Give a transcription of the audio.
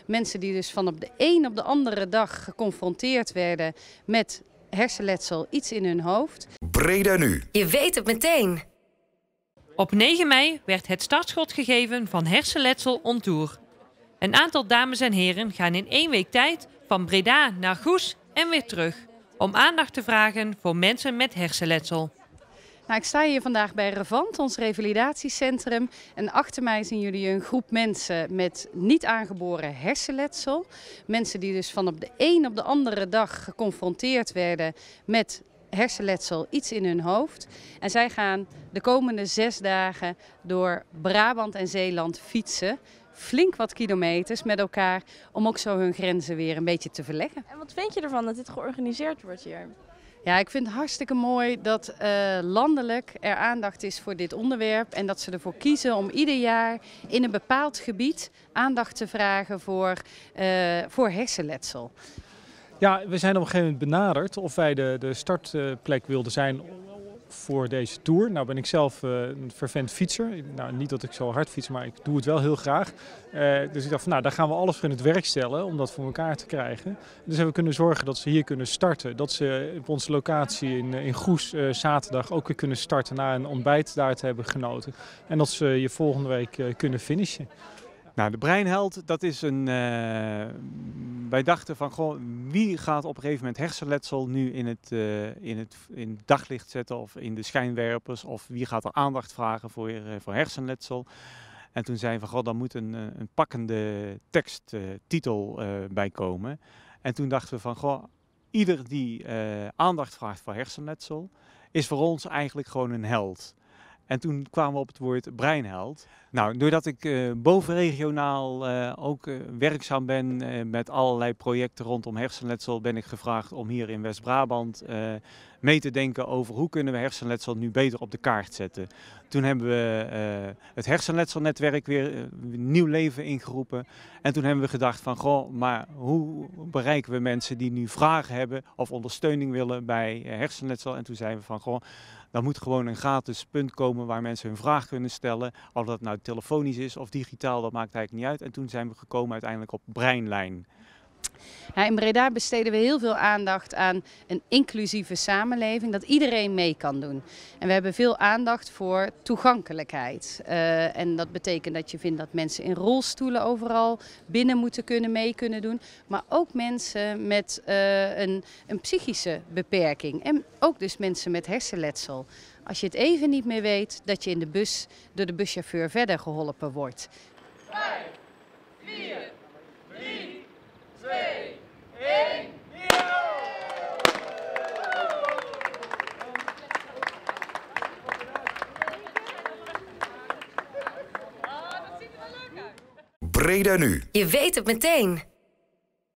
Mensen die dus van op de een op de andere dag geconfronteerd werden met hersenletsel, iets in hun hoofd. Breda Nu. Je weet het meteen. Op 9 mei werd het startschot gegeven van Hersenletsel on Tour. Een aantal dames en heren gaan in 1 week tijd van Breda naar Goes en weer terug. Om aandacht te vragen voor mensen met hersenletsel. Nou, ik sta hier vandaag bij Revant, ons revalidatiecentrum. En achter mij zien jullie een groep mensen met niet aangeboren hersenletsel. Mensen die dus van op de een op de andere dag geconfronteerd werden met hersenletsel, iets in hun hoofd. En zij gaan de komende 6 dagen door Brabant en Zeeland fietsen. Flink wat kilometers met elkaar om ook zo hun grenzen weer een beetje te verleggen. En wat vind je ervan dat dit georganiseerd wordt hier? Ja, ik vind het hartstikke mooi dat landelijk er aandacht is voor dit onderwerp. En dat ze ervoor kiezen om ieder jaar in een bepaald gebied aandacht te vragen voor hersenletsel. Ja, we zijn op een gegeven moment benaderd of wij de startplek wilden zijn voor deze tour. Nou ben ik zelf een fervent fietser. Nou, niet dat ik zo hard fiets, maar ik doe het wel heel graag. Dus ik dacht van, nou, daar gaan we alles voor in het werk stellen om dat voor elkaar te krijgen. Dus hebben we kunnen zorgen dat ze hier kunnen starten. Dat ze op onze locatie in Goes zaterdag ook weer kunnen starten na een ontbijt daar te hebben genoten. En dat ze je volgende week kunnen finishen. Nou, de Breinheld, dat is een... wij dachten van, goh, wie gaat op een gegeven moment hersenletsel nu in het daglicht zetten of in de schijnwerpers? Of wie gaat er aandacht vragen voor hersenletsel? En toen zeiden we van, goh, daar moet een pakkende teksttitel bij komen. En toen dachten we van, goh, ieder die aandacht vraagt voor hersenletsel is voor ons eigenlijk gewoon een held. En toen kwamen we op het woord breinheld. Nou, doordat ik bovenregionaal ook werkzaam ben met allerlei projecten rondom hersenletsel, ben ik gevraagd om hier in West-Brabant mee te denken over hoe kunnen we hersenletsel nu beter op de kaart zetten. Toen hebben we het hersenletselnetwerk weer nieuw leven ingeroepen. En toen hebben we gedacht van, goh, maar hoe bereiken we mensen die nu vragen hebben of ondersteuning willen bij hersenletsel? En toen zeiden we van, goh, dan moet gewoon een gratis punt komen waar mensen hun vraag kunnen stellen. Of dat nou telefonisch is of digitaal, dat maakt eigenlijk niet uit. En toen zijn we gekomen uiteindelijk op Breinlijn. Ja, in Breda besteden we heel veel aandacht aan een inclusieve samenleving, dat iedereen mee kan doen. En we hebben veel aandacht voor toegankelijkheid. En dat betekent dat je vindt dat mensen in rolstoelen overal binnen moeten mee kunnen doen. Maar ook mensen met een psychische beperking. En ook dus mensen met hersenletsel. Als je het even niet meer weet, dat je in de bus door de buschauffeur verder geholpen wordt. 5, 4, 3, 2, 1, Breda Nu. Je weet het meteen.